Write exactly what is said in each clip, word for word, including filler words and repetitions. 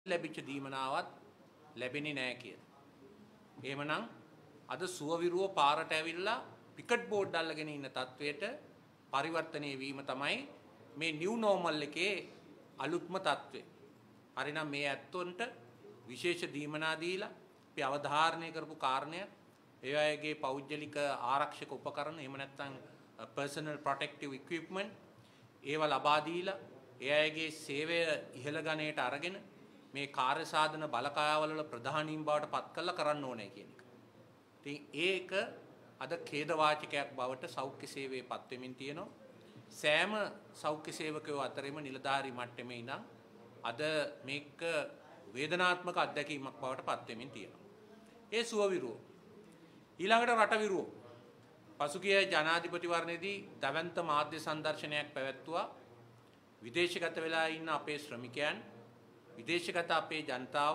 ලැබිච්ච දීමනාවත් ලැබෙන්නේ නැහැ කියලා. එහෙමනම් අද සුවවිරුව පාරට ඇවිල්ලා පිකට් බෝඩ් අල්ලගෙන ඉන්න තත්වයට පරිවර්තනය වීම තමයි මේ නිව් නෝමල් එකේ අලුත්ම තත්වය. හරිනම් මේ ඇත්තොන්ට විශේෂ දීමනා දීලා අපි අවධාරණය කරපු කාරණය ඒ අයගේ පෞද්ගලික ආරක්ෂක උපකරණ එහෙම නැත්නම් personal protective equipment ඒවා ලබා දීලා ඒ අයගේ සේවය ඉහළ ගණයට අරගෙන මේ කාර්ය සාධන බලකායවල ප්‍රධානීන් බවට පත් කළා කරන්න ඕනේ කියන එක. ඉතින් ඒක අද ඛේද වාචකයක් බවට සෞඛ්‍ය සේවයේ පත් වෙමින් තියෙනවා. සෑම සෞඛ්‍ය සේවකයෝ අතරින්ම නිලධාරි මට්ටමේ ඉඳන් අද මේක වේදනාත්මක අත්දැකීමක් බවට පත් වෙමින් තියෙනවා. ඒ සුවවිරුව ඊළඟට රටවිරුව පසුගිය ජනාධිපතිවරණයේදී දවන්ත මාධ්‍ය සංදර්ශනයක් පැවැත්වුවා. විදේශගත වෙලා ඉන්න අපේ ශ්‍රමිකයන් විදේශගත අපේ ජනතාව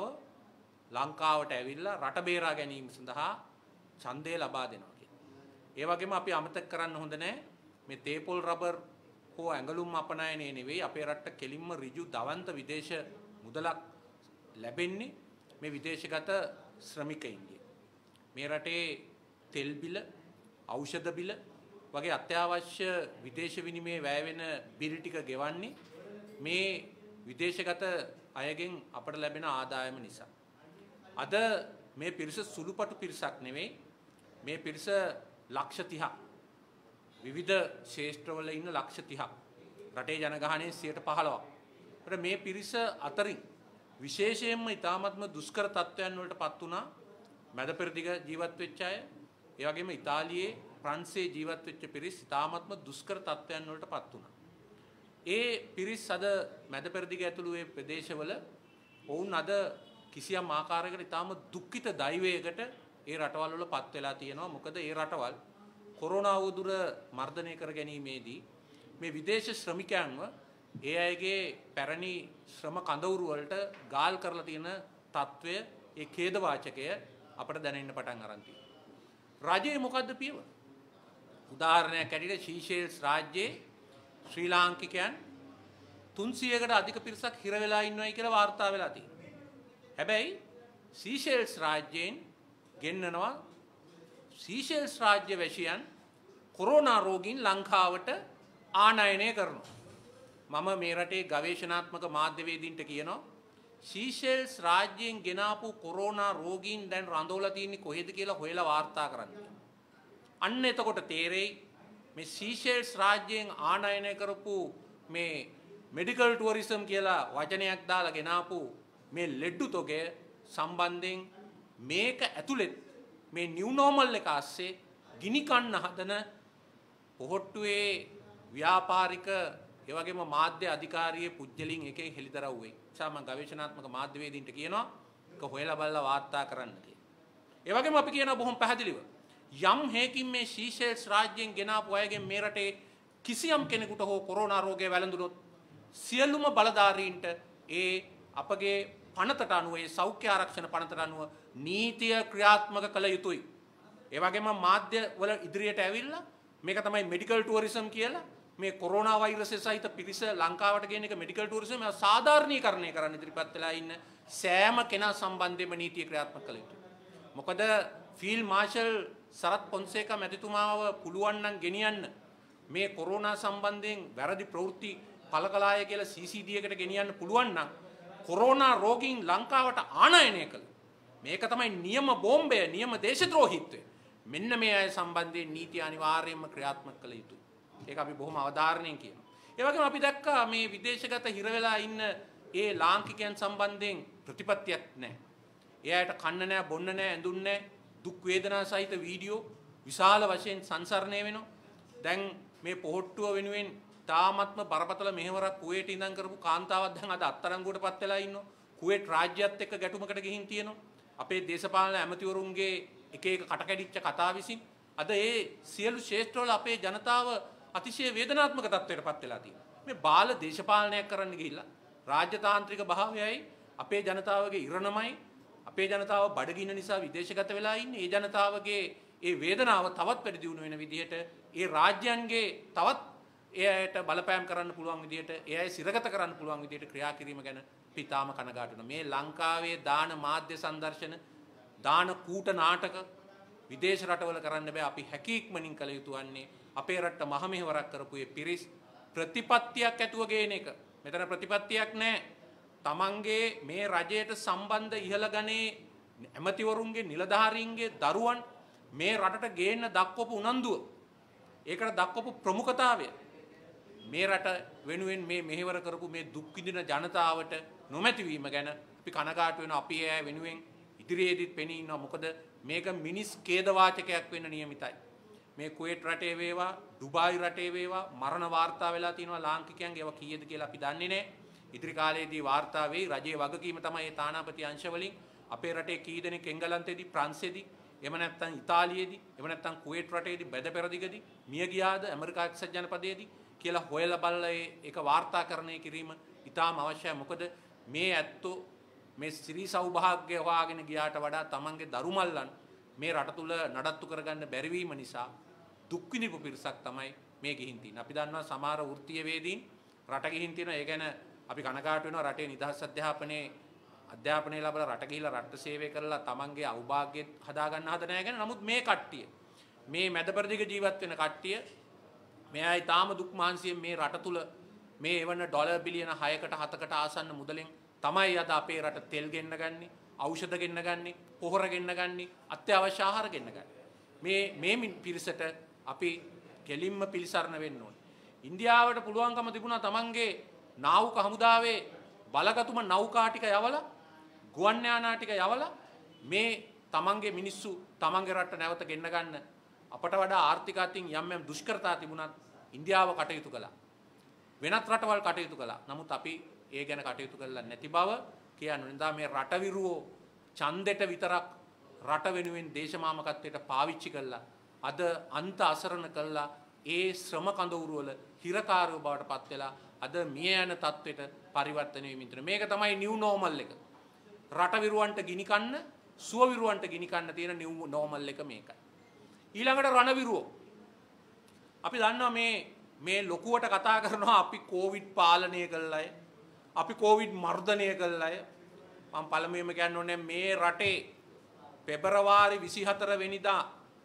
ලංකාවට ඇවිල්ලා රට බේරා ගැනීම සඳහා ඡන්දය ලබා දෙනවා කියලා. ඒ වගේම අපි අමතක කරන්න හොඳ නැහැ මේ තේපොල් රබර් හෝ ඇඟලුම් අපනයනය නෙවෙයි අපේ රටට කෙලින්ම ඍජු දවන්ත විදේශ මුදලක් ලැබෙන්නේ මේ විදේශගත ශ්‍රමිකයින්ගේ. මේ රටේ තෙල් බිල, ඖෂධ බිල වගේ අත්‍යවශ්‍ය විදේශ විනිමය වැය වෙන බිල් ටික ගෙවන්නේ මේ විදේශගත අයගෙන් අපට ලැබෙන ආදායම නිසා. අද මේ පිරිස සුළුපටු පිරිසක් නෙවෙයි. මේ පිරිස ලක්ෂ තිහක් විවිධ ශේෂ්ත්‍රවල ඉන්න ලක්ෂ තිහක් රටේ ජනගහනයේ සියයට පහළොවක්. ඒත් මේ පිරිස අතරින් විශේෂයෙන්ම ඉතාමත්ම දුෂ්කර තත්ත්වයන් වලට පත් වුණා මැද පෙරදිග ජීවත් වෙච්ච අය. ඒ වගේම ඉතාලියේ ප්‍රංශයේ ජීවත් වෙච්ච පිරිස් ඉතාමත්ම දුෂ්කර තත්ත්වයන් වලට පත් වුණා. ඒ පිරිස් අද මැද පෙරදිග ඇතුළු ඒ ප්‍රදේශවල වුන් අද කිසියම් ආකාරයකට ඉතාම දුක්ඛිත දෛවයකට ඒ රටවල් වල පත් වෙලා තියෙනවා. මොකද ඒ රටවල් කොරෝනා වදුර මර්ධනය කර ගැනීමේදී මේ විදේශ ශ්‍රමිකයන්ව ඒ අයගේ පැරණි ශ්‍රම කඳවුරු වලට ගාල් කරලා තියෙන తත්වය ඒ ඛේද වාචකය අපට දැනෙන්න පටන් අරන් තියෙනවා. රජයේ මොකද්ද පියවර? උදාහරණයක් ඇටියට සීෂෙල්ස් රාජ්‍යයේ ශ්‍රී ලාංකිකයන් තුන්සියයකට අධික පිරිසක් හිර වෙලා ඉන්නවයි කියලා වාර්තා වෙලා තියෙනවා. හැබැයි සීෂෙල්ස් රාජ්‍යයෙන් ගෙන්නනවා සීෂෙල්ස් රාජ්‍ය වැසියන් කොරෝනා රෝගීන් ලංකාවට ආනයනය කරනවා. මම මේ රටේ ගවේෂණාත්මක මාධ්‍යවේදීන්ට කියනවා සීෂෙල්ස් රාජ්‍යයෙන් ගෙනාපු කොරෝනා රෝගීන් දැන් රඳවලා තියෙන්නේ කොහෙද කියලා හොයලා වාර්තා කරන්න. අන්න එතකොට තේරෙයි මේ සීෂෙල්ස් රාජ්‍යයෙන් ආනයනය කරපු මේ මෙඩිකල් ටුවරිසම් කියලා වචනයක් දාලා ගෙනාපු මේ ලෙඩ්ඩු තොගය සම්බන්ධයෙන් මේක ඇතුළෙත් මේ නිව් නෝමල් එක ASCII ගිනි කන්න හදන පොහොට්ටුවේ ව්‍යාපාරික ඒ වගේම මාධ්‍ය අධිකාරියේ පුජ්‍යලින් එකෙන් හෙළිදරව් වෙයි. නිසා මම ගවේෂණාත්මක මාධ්‍යවේදීන්ට කියනවා ඒක හොයලා බලලා වාර්තා කරන්න කියලා. ඒ වගේම අපි කියනවා බොහොම පැහැදිලිව යම් හේකින් මේ සීෂෙල්ස් රාජ්‍යයෙන් ගෙනාපු අයගෙන් මේ රටේ කිසියම් කෙනෙකුට හෝ කොරෝනා රෝගය වැළඳුනොත් සියලුම බලධාරීන්ට ඒ අපගේ පනතට අනුව ඒ සෞඛ්‍ය ආරක්ෂණ පනතට අනුව නීතිය ක්‍රියාත්මක කළ යුතුයි. ඒ වගේම මාධ්‍ය වල ඉදිරියට ඇවිල්ලා මේක තමයි මෙඩිකල් ටුවරිසම් කියලා මේ කොරෝනා වෛරසය සහිත පිරිස ලංකාවට ගෙන එක මෙඩිකල් ටුවරිසම් එක සාධාරණීකරණය කරන්න ඉදිරිපත් වෙලා ඉන්න සෑම කෙනා සම්බන්ධයෙන්ම නීතිය ක්‍රියාත්මක කළ යුතුයි. මොකද ෆීල්ඩ් මාෂල් සරත් පොන්සේකා මැතිතුමාව පුළුවන් නම් ගෙනියන්න මේ කොරෝනා සම්බන්ධයෙන් වැරදි ප්‍රවෘත්ති පළකලාය කියලා සී සී ඩී එකට ගෙනියන්න පුළුවන් නම් කොරෝනා රෝගීන් ලංකාවට ආනයනය කළ මේක තමයි නියම බෝම්බය නියම දේශද්‍රෝහීත්වය. මෙන්න මේ අය සම්බන්ධයෙන් නීතිය අනිවාර්යයෙන්ම ක්‍රියාත්මක කළ යුතුයි. ඒක අපි බොහොම අවධාරණයෙන් කියනවා. ඒ වගේම අපි දැක්කා මේ විදේශගත හිර වෙලා ඉන්න ඒ ලාංකිකයන් සම්බන්ධයෙන් ප්‍රතිපත්තියක් නැහැ. ඒ අයට කන්න නැහැ, බොන්න නැහැ, ඇඳුම් නැහැ. දුක් වේදනා සහිත වීඩියෝ විශාල වශයෙන් සංසරණය වෙනවා. දැන් මේ පොහොට්ටුව වෙනුවෙන් තාමත්ම බරපතල මෙහෙවරක් කුවේට ඉඳන් කරපු කාන්තාවක් දැන් අද අත්අඩංගුවටපත් වෙලා ඉන්නවා. කුවේට් රාජ්‍යයත් එක්ක ගැටුමකට ගිහින් තියෙනවා. අපේ දේශපාලන ඇමතිවරුන්ගේ එක එක කටකැඩිච්ච කතා විසින් අද ඒ සියලු ශේෂ්ත්‍රවල අපේ ජනතාව අතිශය වේදනාත්මක තත්ත්වයකටපත් වෙලා තියෙනවා. මේ බාල දේශපාලනයක් කරන්න ගිහිල්ලා රාජ්‍යතාන්ත්‍රික භාවයයි අපේ ජනතාවගේ ඉරණමයි අපේ ජනතාව බඩගින්න නිසා විදේශගත වෙලා ඉන්නේ. ඒ ජනතාවගේ ඒ වේදනාව තවත් වැඩි දියුණු වෙන විදිහට ඒ රාජ්‍යයන්ගේ තවත් ඒ අයට බලපෑම් කරන්න පුළුවන් විදියට ඒ අය සිරගත කරන්න පුළුවන් විදියට ක්‍රියා කිරීම ගැන පිතාම කනගාටු වෙනවා. මේ ලංකාවේ දාන මාධ්‍ය සංදර්ශන දාන කූට නාටක විදේශ රටවල කරන්න බෑ. අපි හැකීක්මනින් කළ යුතු වන්නේ අපේ රටට මහමෙහෙවරක් කරපු ඒ පිරිස් ප්‍රතිපත්තියක් ඇතුව ගේන එක. මෙතන ප්‍රතිපත්තියක් නැහැ. තමන්ගේ මේ රජයට සම්බන්ධ ඉහළ ගණේ ඇමතිවරුන්ගේ නිලධාරීන්ගේ දරුවන් මේ රටට ගේන්න දක්වපු උනන්දුව, ඒකට දක්වපු ප්‍රමුඛතාවය මේ රට වෙනුවෙන් මේ මෙහෙවර කරපු මේ දුක් විඳින ජනතාවට නොමැතිවීම ගැන අපි කනගාටු වෙනවා. අපි ඒ වෙනුවෙන් ඉදිරියේදීත් පෙනී ඉන්නවා. මොකද මේක මිනිස් ඛේද වාචකයක් වෙන්න නියමිතයි. මේ කුවේට් රටේ වේවා ඩුබායි රටේ වේවා මරණ වාර්තා වෙලා තියෙනවා ලාංකිකයන්ගේ. ඒවා කීයද කියලා අපි දන්නේ නැහැ. ඉදිරි කාලයේදී වාර්තා වෙයි. රජයේ වගකීම තමයි මේ තානාපති අංශ වලින් අපේ රටේ කී දෙනෙක් එංගලන්තයේදී ප්‍රංශයේදී එහෙම නැත්නම් ඉතාලියේදී එහෙම නැත්නම් කුවේට් රටේදී බැද පෙරදිගදී මිය ගියාද ඇමරිකා එක්සත් ජනපදයේදී කියලා හොයලා බලලා ඒක වාර්තාකරණය කිරීම ඉතාම අවශ්‍යයි. මොකද මේ ඇත්තෝ මේ ශ්‍රී සෞභාග්‍ය හොයාගෙන ගියාට වඩා තමන්ගේ දරුමල්ලන් මේ රට තුල නඩත්තු කරගන්න බැරි වීම නිසා දුක් විඳපු පිරිසක් තමයි මේ ගිහින් තියෙන්නේ. අපි දන්නවා සමහර වෘත්තීය වේදීන් රට ගිහින් තියෙනවා. ඒ ගැන අපි කනගාටු වෙනවා. රටේ නිදහස් අධ්‍යාපනයේ අධ්‍යාපනය ලැබලා රට ගිහිලා රට සේවය කරලා තමන්ගේ අවභාග්‍ය හදා ගන්න හද නැහැ ගැන. නමුත් මේ කට්ටිය මේ මැදපරදිග ජීවත් වෙන කට්ටිය මේ අය තාම දුක් මහන්සියෙන් මේ රට තුල මේ එවන ඩොලර් බිලියන හයකට හතකට ආසන්න මුදලෙන් තමයි අද අපේ රට තෙල් ගෙන්න ගන්නේ, ඖෂධ ගෙන්න ගන්නේ, පොහොර ගෙන්න ගන්නේ, අත්‍යවශ්‍ය ආහාර ගෙන්න ගන්නේ. මේ මේ පිරිසට අපි කෙලින්ම පිළිසරණ වෙන්න ඕනේ. ඉන්දියාවට පුළුවන්කම තිබුණා තමන්ගේ නාවුක හමුදාවේ බලගතුම නෞකා ටික යවලා ගුවන් යානා ටික යවලා මේ තමන්ගේ මිනිස්සු තමන්ගේ රටට නැවත ගෙන්න ගන්න. අපට වඩා ආර්ථික අතින් යම් යම් දුෂ්කරතා තිබුණත් ඉන්දියාව කටයුතු කළා. වෙනත් රටවල් කටයුතු කළා. නමුත් අපි ඒ ගැන කටයුතු කළා නැති බව කියන්නේ. නිසා මේ රට විරුවෝ ඡන්දෙට විතරක් රට වෙනුවෙන් දේශමාමකත්වයට පාවිච්චි කළා. අද අන්ත අසරණ කළා. ඒ ශ්‍රම කඳවුරු වල හිරකාරයෝ බවට පත් වෙලා අද මිය යන තත්වෙට පරිවර්තනය වෙමින් තියෙනවා. මේක තමයි නිව් නෝමල් එක. රට විරුවන්ට ගිනි කන්න, සුව විරුවන්ට ගිනි කන්න තියෙන නිව් නෝමල් එක මේකයි. ඊළඟට රණ විරුවෝ. අපි දන්නවා මේ මේ ලොකුවට කතා කරනවා අපි කොවිඩ් පාලනය කළාය. අපි කොවිඩ් මර්ධනය කළාය. මම පළමුවෙන්ම කියන්න ඕනේ මේ රටේ පෙබරවාරි විසිහතර වෙනිදා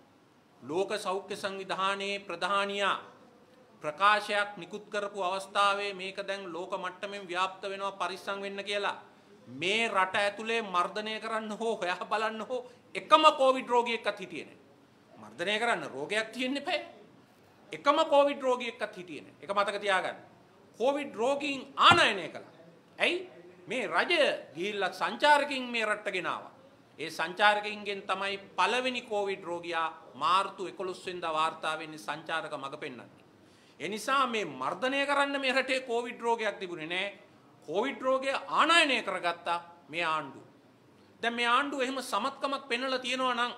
ලෝක සෞඛ්‍ය සංවිධානයේ ප්‍රධානියා ප්‍රකාශයක් නිකුත් කරපු අවස්ථාවේ මේක දැන් ලෝක මට්ටමින් ව්‍යාප්ත වෙනවා පරිස්සම් වෙන්න කියලා මේ රට ඇතුලේ මර්ධනය කරන්න හෝ හොයා බලන්න හෝ එකම කොවිඩ් රෝගියෙක්වත් හිටියේ නැහැ. මර්ධනය කරන්න රෝගයක් තියෙන්න එපා. එකම කොවිඩ් රෝගියෙක්වත් හිටියේ නැහැ. ඒක මතක තියාගන්න. කොවිඩ් රෝගීන් ආනයනය කළා. ඇයි? මේ රජය ගිහිල්ලා සංචාරකින් මේ රටට ගෙනාවා. ඒ සංචාරකින්ගෙන් තමයි පළවෙනි කොවිඩ් රෝගියා මාර්තු එකොළොස් වෙනිදා වාර්තා වෙන්නේ සංචාරක මඟ පෙන්වන්නේ. ඒ නිසා මේ මර්ධනය කරන්න මේ රටේ කොවිඩ් රෝගයක් තිබුණේ නැහැ. කොවිඩ් රෝගය ආනයනය කරගත්තා මේ ආණ්ඩුව. දැන් මේ ආණ්ඩුව එහෙම සමත්කමක් පෙන්වලා තියෙනවා නම්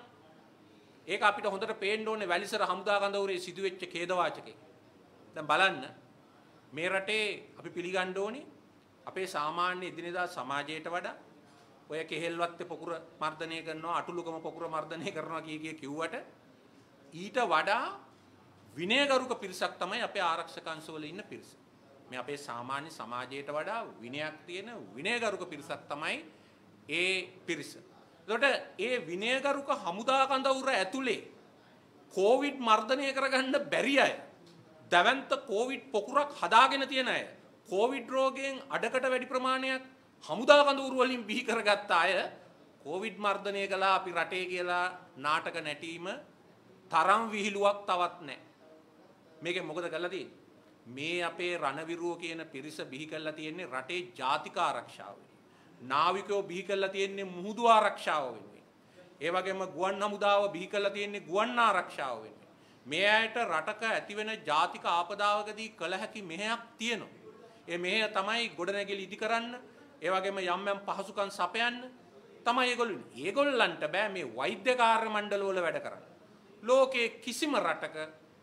ඒක අපිට හොඳට පේන්න ඕනේ වැලිසර හමුදා කඳවුරේ සිදුවෙච්ච ඛේදවාචකේ. දැන් බලන්න මේ රටේ අපි පිළිගන්න ඕනේ අපේ සාමාන්‍ය එදිනෙදා සමාජයට වඩා ඔය කෙහෙල්වත්තේ පොකුර මර්ධනය කරනවා අටුලුකම පොකුර මර්ධනය කරනවා කිය කිය කිව්වට ඊට වඩා විනයගරුක පිරිසක් තමයි අපේ ආරක්ෂක අංශවල ඉන්න පිරිස. මේ අපේ සාමාන්‍ය සමාජයට වඩා විනයක් තියෙන විනයගරුක පිරිසක් තමයි ඒ පිරිස. එතකොට ඒ විනයගරුක හමුදා කඳවුර ඇතුලේ කොවිඩ් මර්ධනය කරගන්න බැරි අය, දවන්ත කොවිඩ් පොකුරක් හදාගෙන තියෙන අය, කොවිඩ් රෝගයෙන් අඩකට වැඩි ප්‍රමාණයක් හමුදා කඳවුරු වලින් බිහි කරගත්ත අය කොවිඩ් මර්ධනය කළා අපි රටේ කියලා නාටක නැටීම තරම් විහිළුවක් තවත් නැහැ. මේකෙන් මොකද කරලා තියෙන්නේ? මේ අපේ රණවිරුවෝ කියන පිරිස බිහි කරලා තියෙන්නේ රටේ ජාතික ආරක්ෂාව වෙනුවෙන්. නාවිකයෝ බිහි කරලා තියෙන්නේ මුහුදු ආරක්ෂාව වෙනුවෙන්. ඒ වගේම ගුවන් හමුදාව බිහි කරලා තියෙන්නේ ගුවන් ආරක්ෂාව වෙනුවෙන්. මේ අයට රටක ඇතිවෙන ජාතික ආපදාවකදී කළ හැකි මෙහෙයක් තියෙනවා. ඒ මෙහෙය තමයි ගොඩනැගිලි ඉදි කරන්න, ඒ වගේම යම් යම් පහසුකම් සපයන්න තමයි ඒගොල්ලෝ ඉන්නේ. ඒගොල්ලන්ට බෑ මේ වෛද්‍ය කාර්ය මණ්ඩල වල වැඩ කරන්න. ලෝකයේ කිසිම රටක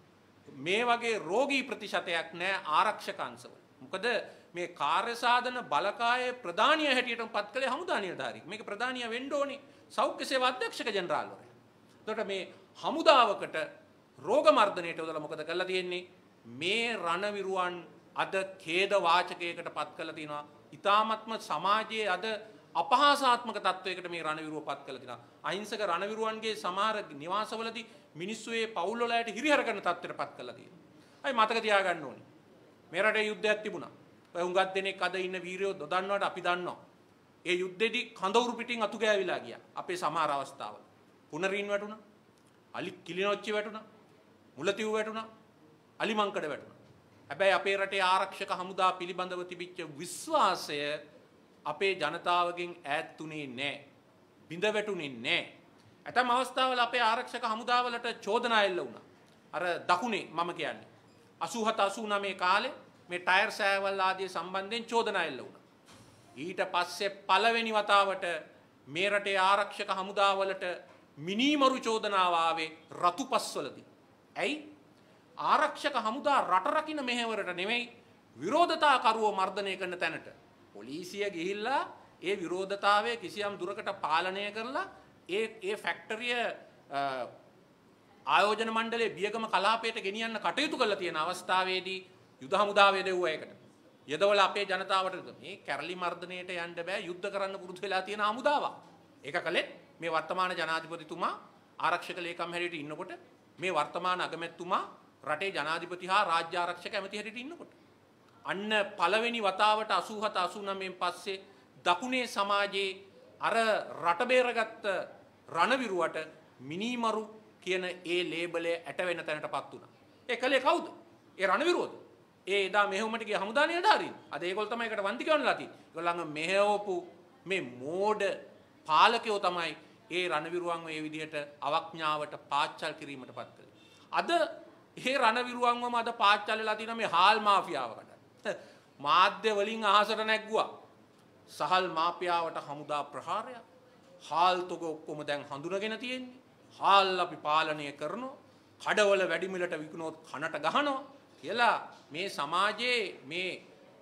මේ වගේ රෝගී ප්‍රතිශතයක් නැහැ ආරක්ෂක අංශවල. මොකද මේ කාර්ය සාධන බලකායේ ප්‍රධානිය හැටියට පත් කළේ හමුදා නිලධාරියෙක්. මේක ප්‍රධානිය වෙන්න ඕනේ සෞඛ්‍ය සේවා අධ්‍යක්ෂක ජෙනරාල්වරයා. එතකොට මේ හමුදාවකට රෝග මර්ධනයට උදලා මොකද කරලා තියෙන්නේ? මේ රණවිරුවන් අද ඛේද වාචකයකට පත් කළා තිනවා. ඊ타මත්ම සමාජයේ අද අපහාසාත්මක තත්වයකට මේ රණවිරුව පත් කළා තිනවා. අහිංසක රණවිරුවන්ගේ සමහර නිවාසවලදී මිනිස්සු ඒ පවුල් වලට හිරිහැර කරන තත්ත්වයට පත් කළා තියෙනවා. අයි මතක තියාගන්න ඕනේ. මේ රටේ යුද්ධයක් තිබුණා. ඔය හුඟක් දෙනෙක් අද ඉන්න වීරයෝ දොදන්නවට අපි දන්නවා. ඒ යුද්ධෙදි කඳවුරු පිටින් අතු ගෑවිලා ගියා. අපේ සමහර අවස්ථාවල. පුනරින් වැටුණා. අලි කිලිනොච්චි වැටුණා. මුලතිව් වැටුණා. අලිමංකඩ වැටුණා. හැබැයි අපේ රටේ ආරක්ෂක හමුදා පිළිබඳව තිබිච්ච විශ්වාසය අපේ ජනතාවගෙන් ඈත් උනේ නැහැ. බිඳ වැටුනේ නැහැ. ඇතම් අවස්ථාවල අපේ ආරක්ෂක හමුදාවලට චෝදනා එල්ල වුණා. අර දකුණේ මම කියන්නේ අසූහත අසූනවය කාලේ මේ ටයර් සෑවල් ආදී සම්බන්ධයෙන් චෝදනා එල්ල වුණා. ඊට පස්සේ පළවෙනි වතාවට මේ රටේ ආරක්ෂක හමුදාවලට මිනිමරු චෝදනාව ආවේ රතුපස්වලදී. ඇයි? ආරක්ෂක හමුදා රට රකින්න මෙහෙවරට නෙමෙයි විරෝධතාකරුවෝ මර්ධනය කරන තැනට. පොලිසිය ගිහිල්ලා ඒ විරෝධතාවය කිසියම් දුරකට පාලනය කරලා ඒ ඒ ෆැක්ටරිය ආයෝජන මණ්ඩලයේ බියගම කලාපයට ගෙනියන්න කටයුතු කරලා තියෙන අවස්ථාවේදී යුද හමුදාවේ දෙව්වා ඒකට. යදවල අපේ ජනතාවට මේ කැරලි මර්ධනයට යන්න බෑ යුද්ධ කරන්න පුරුදු වෙලා තියෙන හමුදාවක්. ඒක කළේ මේ වර්තමාන ජනාධිපතිතුමා ආරක්ෂක ලේකම් හැටියට ඉන්නකොට මේ වර්තමාන අගමැතිතුමා රටේ ජනාධිපති හා රාජ්‍ය ආරක්ෂක ඇමති හැටියට ඉන්නකොට. අන්න පළවෙනි වතාවට අසූහත අසූනවයෙන් පස්සේ දකුණේ සමාජයේ අර රට බේරගත්ත රණවිරුවට මිනිමරු කියන ඒ ලේබලය ඇට වෙන තැනටපත් වුණා. ඒ කලේ කවුද? ඒ රණවිරුවද? ඒ එදා මෙහෙයුමට ගිය හමුදා නිලධාරීන්. අද ඒගොල්ලෝ තමයි ඒකට වන්දි කියවන්නලා තියෙන්නේ. ඒගොල්ලන්ගේ මෙහෙයවපු මේ මෝඩ පාලකයෝ තමයි ඒ රණවිරුවන් මේ විදිහට අවඥාවට පාච්චල් කිරීමටපත් කළේ. අද ඒ රණවිරුවන්වම අද පාච්චල් වෙලා තියෙන මේ හාල් මාෆියාවකට. මාධ්‍ය වලින් අහසට නැග්ගුවා. සහල් මාෆියාවට හමුදා ප්‍රහාරයක්. හාල් තොග ඔක්කොම දැන් හඳුනගෙන තියෙන්නේ. හාල් අපි පාලනය කරනවා. කඩවල වැඩි මිලට විකුණොත් කනට ගහනවා කියලා මේ සමාජයේ මේ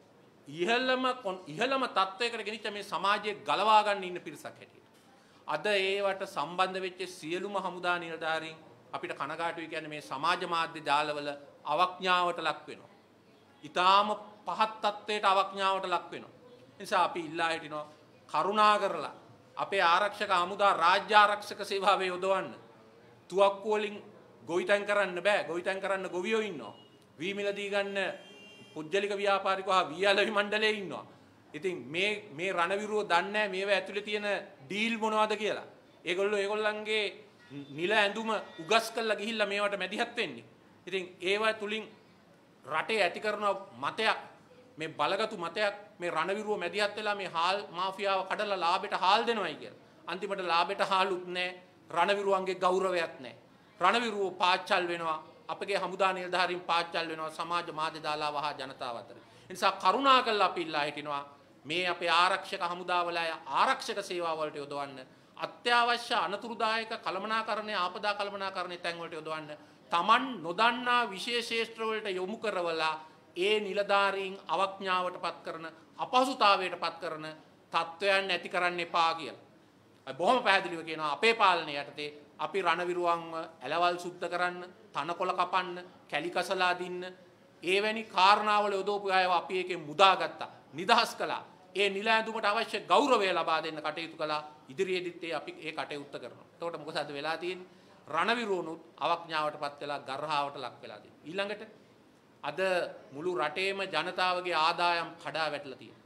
ඉහළම ඉහළම තත්වයකට ගෙනිච්ච මේ සමාජයේ ගලවා ගන්න ඉන්න පිරිසක් හැටියට. අද ඒවට සම්බන්ධ වෙච්ච සියලුම හමුදා නිලධාරීන් අපිට කනගාටුයි කියන්නේ මේ සමාජ මාධ්‍ය ජාලවල අවඥාවට ලක් වෙනවා. ඊටාම පහත් තත්වයට අවඥාවට ලක් වෙනවා. ඒ නිසා අපි ඉල්ලා හිටිනවා කරුණා කරලා අපේ ආරක්ෂක හමුදා රාජ්‍ය ආරක්ෂක සේවාවේ යොදවන්න. තුවක්කු වලින් ගොවිතැන් කරන්න බෑ. ගොවිතැන් කරන්න ගොවියෝ ඉන්නවා. වී මිලදී ගන්න පුජ්‍යලික ව්‍යාපාරිකව හා වීආලවි මණ්ඩලයේ ඉන්නවා. ඉතින් මේ මේ රණවිරුව දන්නේ නැහැ මේව ඇතුලේ තියෙන ඩීල් මොනවද කියලා. ඒගොල්ලෝ ඒගොල්ලන්ගේ නිල ඇඳුම උගස් කරලා ගිහිල්ලා මේවට මැදිහත් වෙන්නේ. ඉතින් ඒවා තුලින් රටේ ඇති කරන මතයක් මේ බලගතු මතයක් මේ රණවිරුව මැදිහත් වෙලා මේ හාල් මාෆියාව කඩලා ලාභයට හාල් දෙනවයි කියලා. අන්තිමට ලාභයට හාලුත් නැහැ. රණවිරුවන්ගේ ගෞරවයක් නැහැ. රණවිරුව පාච්චල් වෙනවා. අපගේ හමුදා නිලධාරීන් පාච්චල් වෙනවා සමාජ මාධ්‍ය දාලා වහා ජනතාව අතර. ඒ නිසා කරුණා කරලා අපි ඉල්ලා හිටිනවා මේ අපේ ආරක්ෂක හමුදාවල ආරක්ෂක සේවා වලට යොදවන්න අත්‍යවශ්‍ය අනතුරුදායක කළමනාකරණය ආපදා කළමනාකරණය තැන් වලට යොදවන්න Taman නොදන්නා විශේෂ ශේෂ්ත්‍ර වලට යොමු කරවලා ඒ නිලධාරීන් අවඥාවටපත් කරන අපහසුතාවයටපත් කරන තත්වයන් නැති කරන්න එපා කියලා. බොහොම පැහැදිලිව කියනවා අපේ පාලනය යටතේ අපි රණවිරුවන්ව ඇලවල් සුද්ධ කරන්න, තනකොළ කපන්න, කැලි කසලා දින්න, ඒවැනි කාරණාවල යොදවපු අයව අපි එකෙන් මුදාගත්තා, නිදහස් කළා. ඒ නිල ඇඳුමට අවශ්‍ය ගෞරවය ලබා දෙන්න කටයුතු කළා. ඉදිරියේදීත් ඒ අපි ඒ කටයුත්ත කරනවා. එතකොට මොකද අද වෙලා තියෙන්නේ? රණවිරුවනුත් අවඥාවටපත් වෙලා ගර්හාවට ලක් වෙලා තියෙනවා. ඊළඟට අද මුළු රටේම ජනතාවගේ ආදායම් කඩා වැටලා තියෙනවා.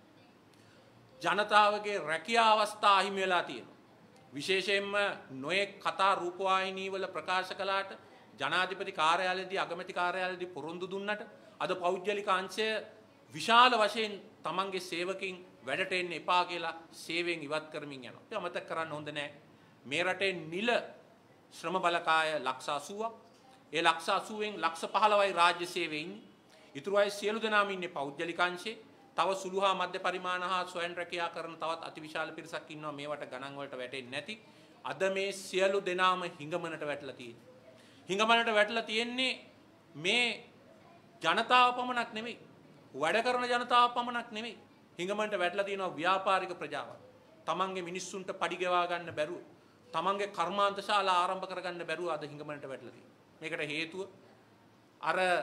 ජනතාවගේ රැකියා අවස්ථා අහිමි වෙලා තියෙනවා. විශේෂයෙන්ම නොයෙක් කතා රූපවාහිනී වල ප්‍රකාශ කළාට ජනාධිපති කාර්යාලයේදී අගමැති කාර්යාලයේදී පොරොන්දු දුන්නට අද පෞද්ගලික අංශය විශාල වශයෙන් තමන්ගේ සේවකින් වැඩට එන්න එපා කියලා සේවයෙන් ඉවත් කරමින් යනවා. ඒක අමතක කරන්න හොඳ නැහැ. මේ රටේ නිල ශ්‍රම බලකාය ලක්ෂ අසූවක්. ඒ ලක්ෂ අසූවෙන් ලක්ෂ පහළොවයි රාජ්‍ය සේවයේ ඉන්නේ. ඊටු අය සියලු දෙනාම ඉන්නේ පෞද්ගලික අංශේ. තව සුළු හා මධ්‍ය පරිමාණ හා ස්වයං රැකියා කරන තවත් අතිවිශාල පිරිසක් ඉන්නවා මේවට ගණන් වලට වැටෙන්නේ නැති. අද මේ සියලු දෙනාම හිඟමනට වැටලා තියෙන්නේ. හිඟමනට වැටලා තියෙන්නේ මේ ජනතාව පමණක් නෙමෙයි. වැඩ කරන ජනතාව පමණක් නෙමෙයි. හිඟමනට වැටලා තියෙනවා ව්‍යාපාරික ප්‍රජාව. තමන්ගේ මිනිස්සුන්ට පඩි ගෙවා ගන්න බැරුව, තමන්ගේ කර්මාන්ත ශාලා ආරම්භ කරගන්න බැරුව අද හිඟමනට වැටලා තියෙනවා. මේකට හේතුව අර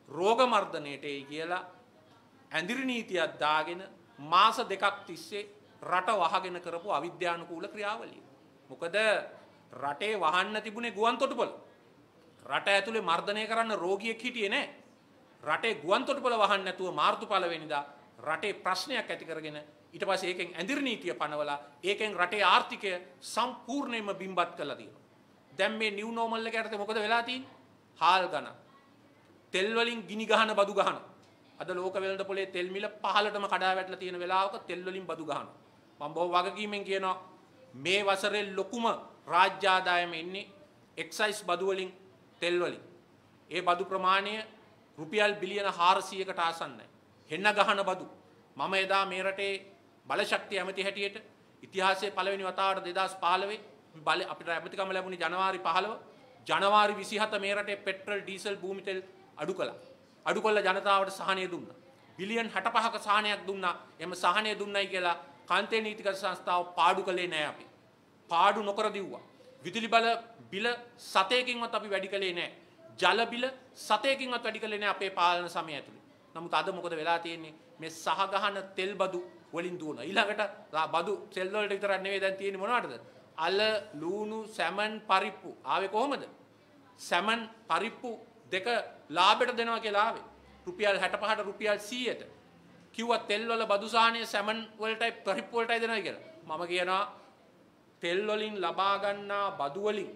රෝග මර්ධනයට එයි කියලා ඇඳිරි නීතියක් දාගෙන මාස දෙකක් තිස්සේ රට වහගෙන කරපු අවිද්‍යානුකූල ක්‍රියාවලිය. මොකද රටේ වහන්න තිබුණේ ගුවන් තොටුපළ. රට ඇතුලේ මර්ධනය කරන්න රෝගියෙක් හිටියේ නැහැ. රටේ ගුවන් තොටුපළ වහන්න නැතුව මාර්තු පළවෙනිදා රටේ ප්‍රශ්නයක් ඇති කරගෙන ඊට පස්සේ ඒකෙන් ඇඳිරි නීතිය පනවලා ඒකෙන් රටේ ආර්ථිකය සම්පූර්ණයෙන්ම බිම්බත් කරලා තියෙනවා. දැන් මේ නිව් නෝමල් එක යටතේ මොකද වෙලා තියෙන්නේ? හාල් ගණන්. තෙල් වලින් ගිනි ගහන බදු ගහන. අද ලෝක වෙළඳ පොලේ තෙල් මිල පහළටම කඩා වැටලා තියෙන වෙලාවක තෙල් වලින් බදු ගහනවා. මම බොහොම වගකීමෙන් කියනවා මේ වසරේ ලොකුම රාජ්‍ය ආදායම එන්නේ එක්සයිස් බදු වලින් තෙල් වලින්. ඒ බදු ප්‍රමාණය රුපියල් බිලියන හාරසියයකට ආසන්නයි. හෙන්න ගහන බදු. මම එදා මේ රටේ බලශක්තිය ඇමති හැටියට ඉතිහාසයේ පළවෙනි වතාවට දෙදාස් පහළොව බල අපිට ඇමතිකම ලැබුණේ ජනවාරි පහළොව. ජනවාරි විසිහත මේ රටේ පෙට්‍රල් ඩීසල් භූමි තෙල් අඩු කළා. අඩු කළ ජනතාවට සහනය දුන්නා. බිලියන් හැටපහක සහනයක් දුන්නා. එම සහනය දුන්නයි කියලා කාන්තේ නීතිගත සංස්ථාව පාඩු කළේ නැහැ අපි. පාඩු නොකර දිව්වා. විදුලි බල බිල සතයකින්වත් අපි වැඩි කළේ නැහැ. ජල බිල සතයකින්වත් වැඩි කළේ නැහැ අපේ පාලන සමය ඇතුළේ. නමුත් අද මොකද වෙලා තියෙන්නේ? මේ සහගහන තෙල් බදු වලින් දුවන. ඊළඟට බදු තෙල් වලට විතරක් නෙවෙයි දැන් තියෙන්නේ මොනවටද? අල, ලූණු, සැමන්, පරිප්පු. ආවේ කොහමද? සැමන්, පරිප්පු දෙක ලාභයට දෙනවා කියලා ආවේ. රුපියල් හැටපහට රුපියල් සීයට. කිව්වා තෙල් වල බදු සාහනය සැමන් වලටයි පරිප්පු වලටයි දෙනවා කියලා. මම කියනවා තෙල් වලින් ලබා ගන්නා බදු වලින්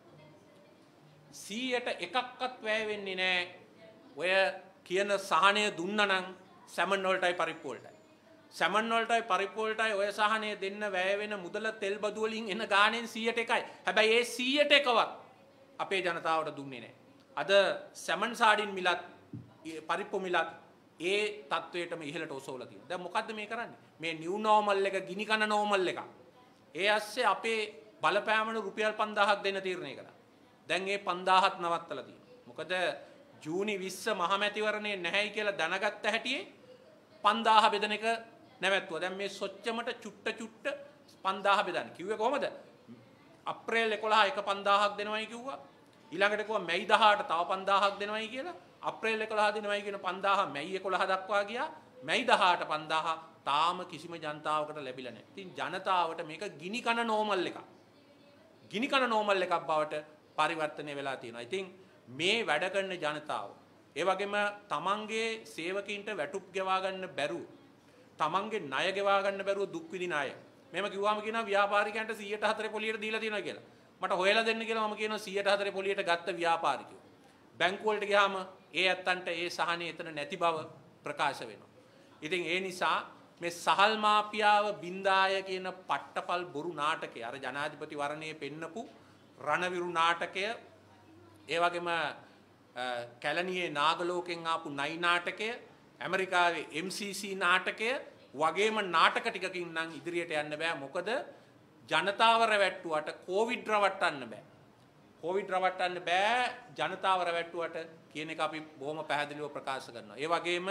සීයට එකක්වත් වැය වෙන්නේ නැහැ. ඔය කියන සහනය දුන්නා නම් සැමන් වලටයි පරිප්පු වලටයි. සැමන් වලටයි පරිප්පු වලටයි ඔය සහනය දෙන්න වැය වෙන මුදල තෙල් බදු වලින් එන ගාණෙන් සීයට එකයි. හැබැයි ඒ සීයට එකවත් අපේ ජනතාවට දුන්නේ නැහැ. අද සැමන් සාඩින් මිලත් පරිප්පු මිලත් ඒ තත්වයටම ඉහළට ඔසවලා තියෙනවා. දැන් මොකද්ද මේ කරන්නේ? මේ නිව් නෝමල් එක ගිනි කන නෝමල් එක. ඒ ඇස්සේ අපේ බලපෑමන රුපියල් පන්දාහක් දෙන්න තීරණය කළා. දැන් ඒ පන්දාහත් නවත්තලා තියෙනවා. මොකද ජූනි විස්ස මහමැතිවරණේ නැහැයි කියලා දැනගත්ත හැටියේ පන්දාහ බෙදන එක නැවැත්තුවා. දැන් මේ සොච්චමට චුට්ට චුට්ට පන්දාහ බෙදන්න. කිව්වේ කොහමද? අප්‍රේල් එකොළහ එක පන්දාහක් දෙනවයි කිව්වා. ඊළඟට කිව්වා මැයි දහඅට තව පන්දාහක් දෙනවයි කියලා. අප්‍රේල් එකොළහ දෙනවයි කියන පන්දාහ මැයි එකොළහ දක්වා ගියා. මැයි දහඅට පන්දාහ තාම කිසිම ජනතාවකට ලැබිලා නැහැ. ඉතින් ජනතාවට මේක ගිනි කන නෝමල් එකක්. ගිනි කන නෝමල් එකක් බවට පරිවර්තනය වෙලා තියෙනවා. ඉතින් මේ වැඩ කරන ජනතාව ඒ වගේම තමන්ගේ සේවකීන්ට වැටුප් ගෙවා ගන්න බැරුව තමන්ගේ ණය ගෙවා ගන්න බැරුව දුක් විඳින අය. මෙහෙම කිව්වම කියනවා ව්‍යාපාරිකයන්ට සීයට හතර පොලියට දීලා තියෙනවා කියලා. මට හොයලා දෙන්න කියලා මම කියනවා සීයට හතර පොලියට ගත්ත ව්‍යාපාරිකයෝ. බැංකු වලට ගියාම ඒ ඇත්තන්ට ඒ සහනේ එතන නැති බව ප්‍රකාශ වෙනවා. ඉතින් ඒ නිසා මේ සහල් මාපියාව බින්දාය කියන පට්ටපල් බොරු නාටකය අර ජනාධිපති වරණයේ පෙන්නපු රණවිරු නාටකය ඒ වගේම කැලණියේ නාගලෝකෙන් ආපු නයි නාටකය ඇමරිකාවේ එම් සී සී නාටකය වගේම නාටක ටිකකින් නම් ඉදිරියට යන්න බෑ. මොකද ජනතාව රැවට්ටුවට කොවිඩ් රවට්ටන්න බෑ. කොවිඩ් රවට්ටන්න බෑ ජනතාව රැවට්ටුවට කියන එක අපි බොහොම පැහැදිලිව ප්‍රකාශ කරනවා. ඒ වගේම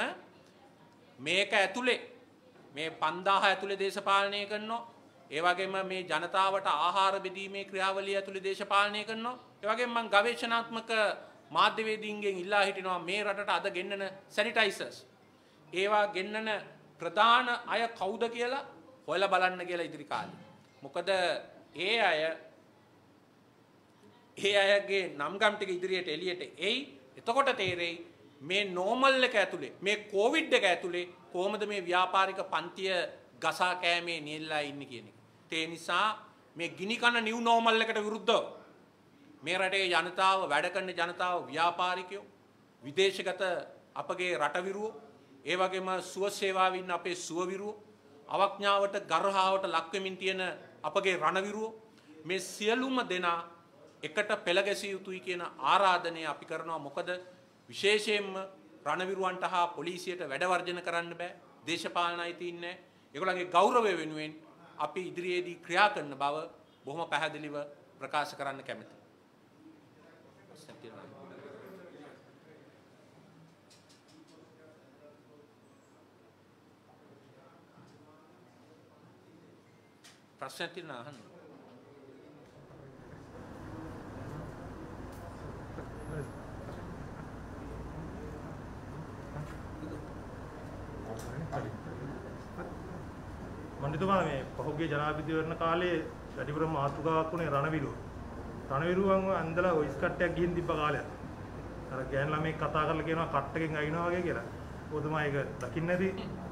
මේක ඇතුලේ මේ පන්දාහ ඇතුලේ දේශපාලනය කරනවා. ඒ වගේම මේ ජනතාවට ආහාර බෙදීමේ ක්‍රියාවලිය ඇතුලේ දේශපාලනය කරනවා. ඒ වගේම මම ගවේෂණාත්මක මාධ්‍යවේදීන්ගෙන් ඉල්ලා හිටිනවා මේ රටට අද ගෙන්නන සැනිටයිසර්ස් ඒවා ගෙන්නන ප්‍රධාන අය කවුද කියලා හොයලා බලන්න කියලා ඉදිරි කාලේ. මොකද ඒ අය ඒ අයගේ නම්ගම් ටික ඉදිරියට එළියට එයි. එතකොට තේරෙයි මේ නෝමල් එක ඇතුලේ මේ කොවිඩ් එක ඇතුලේ කොහොමද මේ ව්‍යාපාරික පන්තිය ගසා කෑමේ නියල්ලා ඉන්නේ කියන එක. ඒ නිසා මේ ගිනි කන නිව් නෝමල් එකට විරුද්ධව මේ රටේ ජනතාව වැඩ කරන ජනතාව ව්‍යාපාරිකයෝ විදේශගත අපගේ රටවිරුවෝ ඒ වගේම සුව සේවාවේ ඉන්න අපේ සුවවිරුවෝ අවඥාවට ගර්හාවට ලක් වෙමින් තියෙන අපගේ රණවිරුවෝ මේ සියලුම දෙනා එකට පෙළ ගැසිය යුතුයි කියන ආරාධනය අපි කරනවා. මොකද විශේෂයෙන්ම රණවිරුවන්ට හා පොලිසියට වැඩ වර්ජන කරන්න බෑ. දේශපාලන අයිතීන් නැහැ. ඒගොල්ලන්ගේ ගෞරවය වෙනුවෙන් අපි ඉදිරියේදී ක්‍රියා කරන බව බොහොම පැහැදිලිව ප්‍රකාශ කරන්න කැමැතියි. ප්‍රශ්න තියෙනවා අහන්න. පහුගිය ජනාධිපතිවරණ කාලේ වැඩිපුරම මාතෘකාවක් වුණේ රණවිරුව. රණවිරුවන්ව ඇඳලා වොයිස් කට්ටයක් ගිහින් තිබ්බ කාලයක්. අර ගෑන් ළමයි කතා කරලා කියනවා කට්ටකින් අයින්නවා වගේ කියලා. ඔය තමයි ඒක දකින්න ඇති.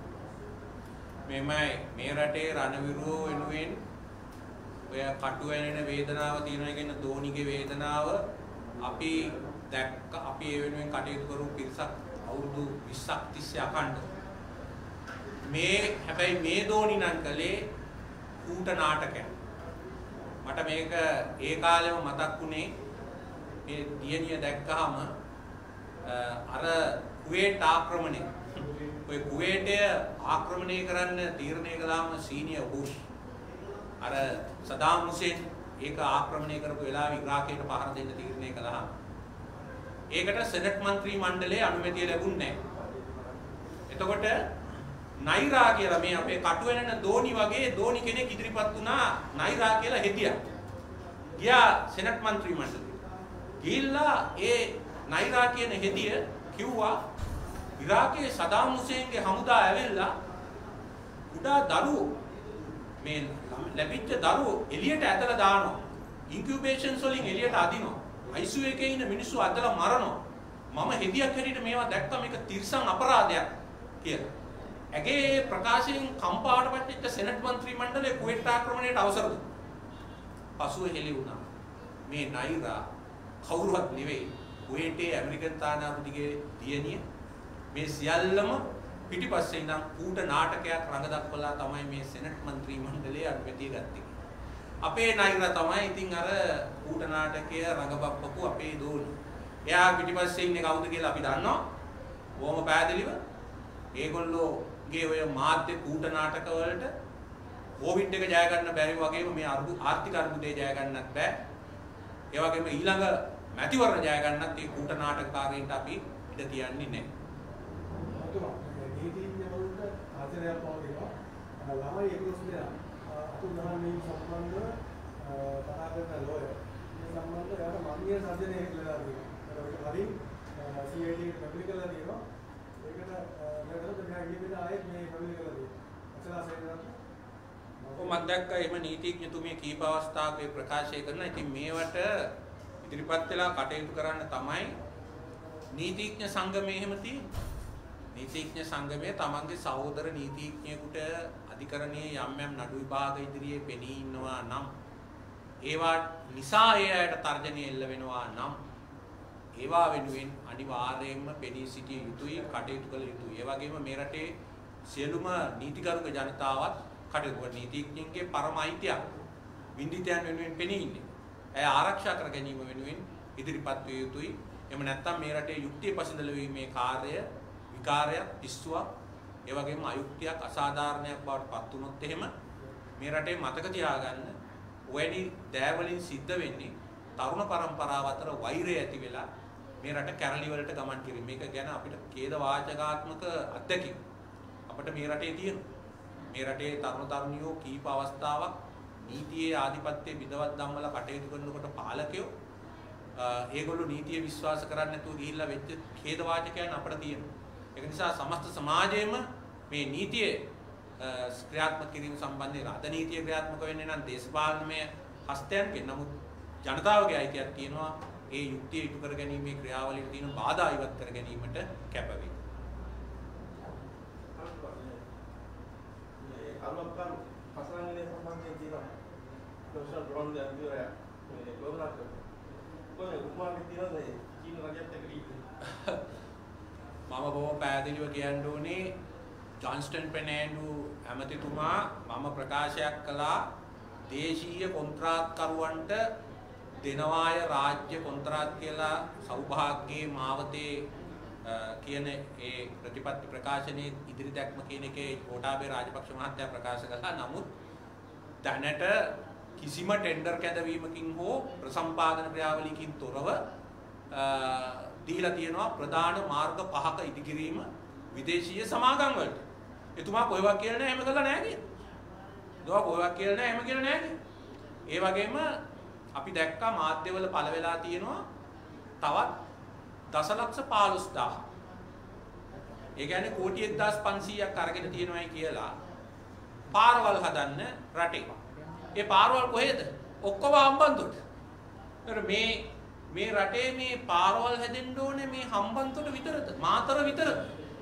මෙමය මේ රටේ රණවිරුව වෙනුවෙන් ඔය කටු වෙනෙන වේදනාව තියෙනවා කියන දෝනිගේ වේදනාව අපි දැක්ක අපි ඒ වෙනුවෙන් කටයුතු කරපු පිරිසක් අවුරුදු විස්සක් තිස්සේ අකණ්ඩව. මේ හැබැයි මේ දෝනි නම් කලේ කූට නාටකයක්. මට මේක ඒ කාලෙම මතක් වුණේ මේ දියණිය දැක්කහම අර කුවේට් ආක්‍රමණය ඔය කුවේටය ආක්‍රමණය කරන්න තීරණය කළාම සීනියර් බුෂ් අර සදාම් හුසේන් ඒක ආක්‍රමණය කරපු වෙලාවේ ඉරාකයට පහර දෙන්න තීරණය කළා. ඒකට සෙනට් මන්ත්‍රී මණ්ඩලයේ අනුමැතිය ලැබුණේ නැහැ. එතකොට නයිරා කියලා මේ අපේ කටු වෙනන දෝනි වගේ දෝනි කෙනෙක් ඉදිරිපත් වුණා නයිරා කියලා හෙදියා. ගියා සෙනට් මන්ත්‍රී මණ්ඩලෙ. ගිහිල්ලා ඒ නයිරා කියන හෙදිය කිව්වා ඉරාකයේ සදාම් හුසේන්ගේ හමුදා ඇවිල්ලා කුඩා දරුවෝ මේ ලැබිච්ච දරුවෝ එළියට ඇදලා දානවා. ඉන්කියුබේෂන්ස් වලින් එළියට අදිනවා. I C U එකේ ඉන්න මිනිස්සු අදලා මරනවා. මම හෙදියක් හැටියට මේවා දැක්කම මේක තිරසං අපරාධයක් කියලා. ඇගේ ප්‍රකාශයෙන් කම්පාවට පත්වෙච්ච සෙනට් මන්ත්‍රී මණ්ඩලයේ කුවේට් ආක්‍රමණයට අවසර දුන්නා. පසුව හෙළි වුණා. මේ නයිරා කවුරුවත් නෙවෙයි. කුවේටේ ඇමරිකන් තානාපතිගේ දියණිය. මේ සියල්ලම පිටිපස්සේ ඉඳන් කූට නාටකයක් රඟ දක්වලා තමයි මේ සෙනට් මන්ත්‍රී මණ්ඩලයේ අනුමැතිය ගත්තේ. අපේ නයිරා තමයි ඉතින් අර කූට නාටකය රඟපප්පපු අපේ දෝනි. එයා පිටිපස්සේ ඉන්නේ කවුද කියලා අපි දන්නවා. බොහොම පැහැදිලිව. ඒගොල්ලෝගේ ඔය මාධ්‍ය කූට නාටක වලට කොවිඩ් එක ජය ගන්න බැරි වගේම මේ ආර්ථික අර්බුදේ ජය ගන්නත් බෑ. ඒ වගේම ඊළඟ මැතිවරණ ජය ගන්නත් මේ කූට නාටකකාරයින්ට අපි ඉඩ තියන්නේ නැහැ. නීතිඥවරුන්ට ආචාර්යයක් පවතිනවා. ළමයි එක්දොස් දෙනා අතුරුදහන් සම්බන්ධව කතා කරන ලෝයර් මේ සම්බන්ධව එයාට මන්දිය සර්ජනය කියලා තියෙනවා. ඒක කලින් C I D එකට පැමිණි කරලා තියෙනවා. ඒකට මෙතනත් මෙහා ගිහින් ආයෙත් මේ පැමිණි කරලා තියෙනවා. අසලා සේනාවට මම දැක්ක එහෙම නීතිඥතුමිය කීප අවස්ථාවක ප්‍රකාශය කරන. ඉතින් මේවට ඉදිරිපත් වෙලා කටයුතු කරන්න තමයි නීතිඥ සංගමය එහෙම තියෙන්නේ. නීතිඥ සංගමය තමන්ගේ සහෝදර නීතිඥයෙකුට අධිකරණයේ යම් යම් නඩු විභාග ඉදිරියේ පෙනී ඉන්නවා නම් ඒවා නිසා ඒ අයට තර්ජනය එල්ල වෙනවා නම් ඒවා වෙනුවෙන් අනිවාර්යයෙන්ම පෙනී සිටිය යුතුයි, කටයුතු කළ යුතුයි. ඒ වගේම මේ රටේ සියලුම නීතිගරුක ජනතාවත් කටයුතු කරන නීතිඥයන්ගේ පරම අයිතියක් වින්දිතයන් වෙනුවෙන් පෙනී ඉන්නේ. ඇය ආරක්ෂා කර ගැනීම වෙනුවෙන් ඉදිරිපත් විය යුතුයි. එහෙම නැත්නම් මේ රටේ යුක්තිය පසඳල වීමේ කාර්යය විකාරයක්, පිස්සුවක්, ඒ වගේම අයුක්තියක්, අසාධාරණයක් බවට පත් වුණොත් එහෙම මේ රටේ මතක තියාගන්න ඔයනි දෑවලින් සිද්ධ වෙන්නේ තරුණ පරම්පරාව අතර වෛරය ඇති වෙලා මේ රට කැරලි වලට ගමන් කිරීම. මේක ගැන අපිට ඛේද වාචකාත්මක අත්දැකීම් අපිට මේ රටේ තියෙනවා. මේ රටේ තරුණ තරුණියෝ කීප අවස්ථාවක් නීතියේ ආධිපත්‍යයේ විදවත් ධම්මලා කටයුතු කරනකොට පාලකයෝ ඒගොල්ලෝ නීතිය විශ්වාස කරන්නේ නැතුව ගිහිල්ලා වෙච්ච ඛේද වාචකයන් අපිට තියෙනවා. ඒක නිසා සමස්ත සමාජයේම මේ නීතිය ක්‍රියාත්මක කිරීම සම්බන්ධයෙන් අද නීතිය ක්‍රියාත්මක වෙන්නේ නම් දේශපාලනමය හස්තයන්ගෙන්. නමුත් ජනතාවගේ අයිතියක් තියෙනවා ඒ යුක්තිය ඉටු කර ගැනීමේ ක්‍රියාවලියට තියෙන බාධා ඉවත් කර ගැනීමට කැප වෙයි. අලුත්කම් පසලන්නේ සම්බන්ධයෙන් තියෙනවා. ප්‍රොෆෙසර් බ්‍රොන් දන්දිරය මේ ගෝවරක් කොහේ උපමාවක් තියෙනවද චීන රජයත් එක්ක ඉන්නේ? මම බොහොම පැහැදිලිව කියන්න ඕනේ ජොන්ස්ටන් පෙනෑන්ඩු ඇමතිතුමා මම ප්‍රකාශයක් කළා දේශීය කොන්ත්‍රාත්කරුවන්ට දෙනවාය රාජ්‍ය කොන්ත්‍රාත් කියලා සෞභාග්‍යයේ මාවතේ කියන ඒ ප්‍රතිපත්ති ප්‍රකාශනයේ ඉදිරි දැක්ම කියන එකේ ගෝඨාභය රාජපක්ෂ මහත්තයා ප්‍රකාශ කළා. නමුත් දැනට කිසිම ටෙන්ඩර් කැඳවීමකින් හෝ ප්‍රසම්පාදන ක්‍රියාවලියකින් තොරව දීලා තියෙනවා ප්‍රධාන මාර්ග පහක ඉදිකිරීම විදේශීය සමාගම් වලට. එතුමා කොහෙවත් කියලා නැහැ එහෙම කළා නැහැ කියන. දොවා කොහෙවත් කියලා නැහැ එහෙම කියලා නැහැ කියන. ඒ වගේම අපි දැක්කා මාධ්‍යවල පළ වෙලා තියෙනවා තවත් දසලක්ෂ පහළොස් දහසක්. ඒ කියන්නේ කෝටි එක්දාස් පන්සීයක් අරගෙන තියෙනවායි කියලා පාරවල් හදන්න රටේ. ඒ පාරවල් කොහෙද? ඔක්කොම හම්බන්තොට. ඒතර මේ මේ රටේ මේ පාරවල් හැදෙන්න ඕනේ මේ හම්බන්තොට විතරද? මාතර විතරද?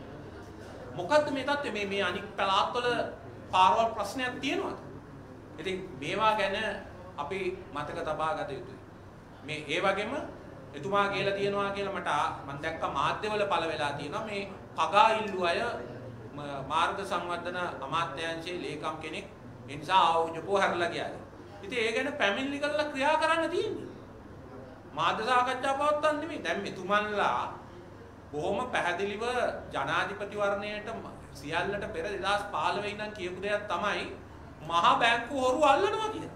මොකද්ද මේ තත්ත්වය? මේ මේ අනික් පළාත්වල පාරවල් ප්‍රශ්නයක් තියෙනවද? ඉතින් මේවා ගැන අපි මතක තබා ගත යුතුයි. මේ ඒ වගේම එතුමා කියලා තියෙනවා කියලා මට මම දැක්ක මාධ්‍යවල පළ වෙලා තියෙනවා මේ පගා ඉල්ලු අය මාර්ග සංවර්ධන අමාත්‍යාංශයේ ලේකම් කෙනෙක් ඒ නිසා ආවුජකෝ හැරලා ගියා. ඉතින් ඒ ගැන පැමිණිලි කරලා ක්‍රියා කරන්න තියෙන්නේ. මාධ්‍ය සාකච්ඡා පවත්වන්න නෙමෙයි. දැන් මෙතුමන්ලා බොහොම පැහැදිලිව ජනාධිපති වර්ණයට සියල්ලට පෙර දෙදාස් පහළොව ඉඳන් කියපු දෙයක් තමයි මහා බැංකු හොරු අල්ලනවා කියලා.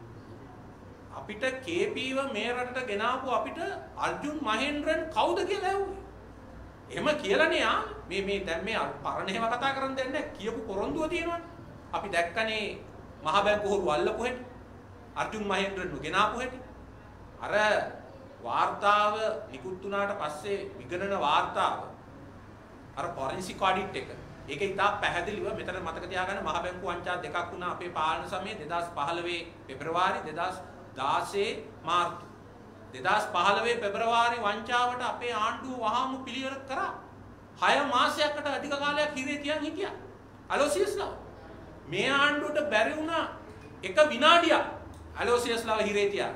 අපිට කේපීව මේ රටට ගෙනාවු අපිට අර්ජුන් මහේන්ද්‍රන් කවුද කියලා ඇහුවේ. එහෙම කියලානේ ආ මේ මේ දැන් මේ පරණ ඒවා කතා කරන් දෙන්නේ නැහැ. කියපු පොරොන්දුව තියෙනවනේ. අපි දැක්කනේ මහා බැංකු හොරු අල්ලපු හැටි. අර්ජුන් මහේන්ද්‍රන් ගෙනාවු හැටි. අර වාර්තාව නිකුත් වුණාට පස්සේ විගණන වාර්තාව අර ෆොරෙන්සික් ඔඩිට් එක ඒක ඉතා පැහැදිලිව මෙතන මතක තියාගන්න මහ බැංකුව වංචා දෙකක් වුණා අපේ පාලන සමයේ දෙදාස් පහළොව පෙබරවාරි දෙදාස් දාසය මාර්තු දෙදාස් පහළොව පෙබරවාරි වංචාවට අපේ ආණ්ඩුව වහාම පිළිවෙල කරා හය මාසයකට අධික කාලයක් හිරේ තියන් හිටියා අලෝසියස්ලා මේ ආණ්ඩුවට බැරි වුණා එක විනාඩියක් අලෝසියස්ලාව හිරේ තියා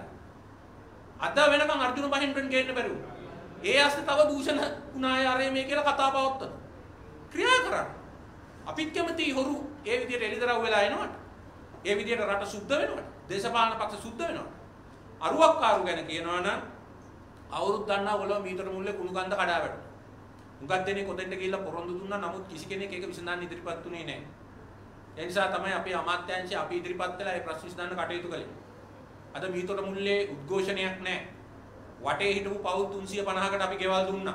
අද වෙනකන් අර්ජුන මහේන්ද්‍රන් ගේන්න බැරි වුණා. ඒ ඇස්සේ තව දූෂණ වුණාය අරේ මේ කියලා කතා පවත්වන. ක්‍රියා කරන්න. අපිත් කැමති හොරු ඒ විදිහට එළිදරව් වෙලා එනවට. ඒ විදිහට රට සුද්ධ වෙනවට. දේශපාලන පක්ෂ සුද්ධ වෙනවට. අරුවක්කාරු ගැන කියනවා නම් අවුරුද්ද ගන්නා වලව මීටර මුල්ලේ කුණු ගන්ධ කඩා වැටුණා. මුගක් දෙනේ කොතෙන්ද ගිහිල්ලා පොරොන්දු දුන්නා නමුත් කිසි කෙනෙක් ඒක විසඳන්න ඉදිරිපත් උනේ නැහැ. ඒ නිසා තමයි අපේ අමාත්‍යාංශය අපි ඉදිරිපත් වෙලා ඒ ප්‍රශ්න විසඳන්න කටයුතු කළේ. අද මීතොට මුල්ලේ උද්ඝෝෂණයක් නැහැ. වටේ හිටපු පවුල් තුන්සිය පනහකට අපි ගෙවල් දුන්නා.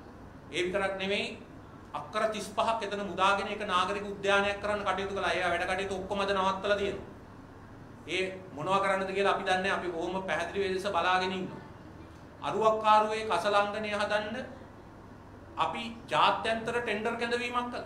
ඒ විතරක් නෙමෙයි අක්කර තිස් පහක් එතන මුදාගෙන ඒක නාගරික උද්‍යානයක් කරන්න කටයුතු කළා. ඒ වැඩ කටයුතු ඔක්කොම අද නවත්තලා තියෙනවා. ඒ මොනවා කරන්නද කියලා අපි දන්නේ අපි බොහොම පැහැදිලි වෙලෙස බලාගෙන ඉන්නවා. අරුවක්කාරුවේ කසලංගනය හදන්න අපි ජාත්‍යන්තර ටෙන්ඩර් කැඳවීමක් කළා.